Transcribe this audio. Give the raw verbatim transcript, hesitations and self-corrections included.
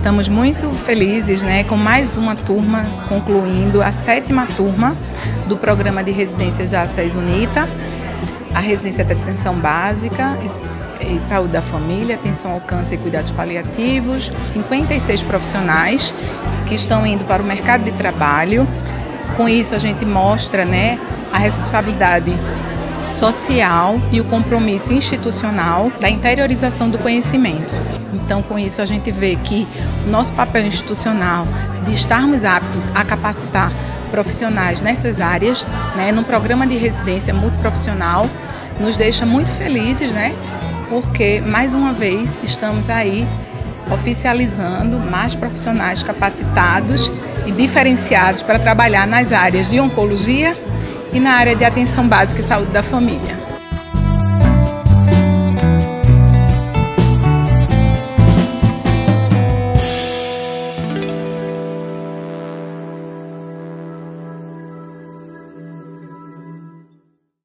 Estamos muito felizes, né, com mais uma turma concluindo, a sétima turma do programa de residências da ACES UNITA, a residência de atenção básica e saúde da família, atenção ao câncer e cuidados paliativos. cinquenta e seis profissionais que estão indo para o mercado de trabalho. Com isso a gente mostra, né, a responsabilidade social e o compromisso institucional da interiorização do conhecimento. Então, com isso, a gente vê que o nosso papel institucional de estarmos aptos a capacitar profissionais nessas áreas, né, num programa de residência multiprofissional, nos deixa muito felizes, né, porque, mais uma vez, estamos aí oficializando mais profissionais capacitados e diferenciados para trabalhar nas áreas de oncologia e na área de atenção básica e saúde da família.